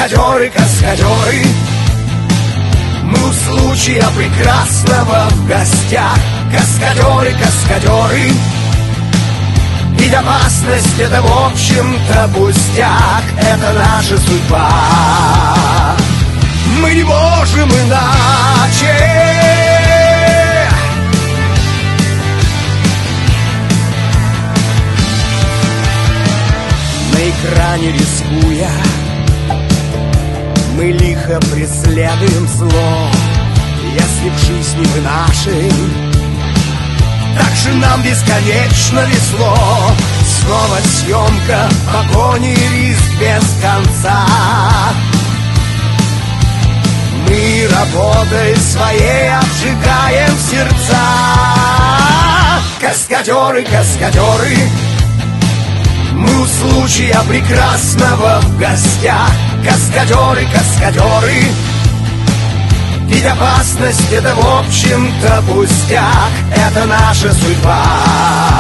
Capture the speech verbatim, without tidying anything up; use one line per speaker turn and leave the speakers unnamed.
Каскадеры, каскадеры, мы у случая прекрасного в гостях. Каскадеры, каскадеры, ведь опасность это в общем-то пустяк. Это наша судьба, мы не можем иначе. На экране рискуя, мы лихо преследуем зло. Если в жизни мы нашей, так же нам бесконечно весло. Снова съемка, погони, риск без конца. Мы работой своей обжигаем сердца. Каскадеры, каскадеры, мы у случая прекрасного в гостях. Каскадеры, каскадеры, ведь опасность это в общем-то пустяк. Это наша судьба.